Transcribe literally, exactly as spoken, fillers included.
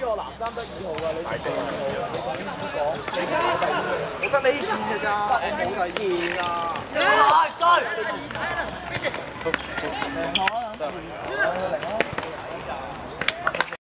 個男三得二號㗎，你四號㗎，你講唔講？你講第二號，我得呢件㗎咋，我冇第二件啊。追！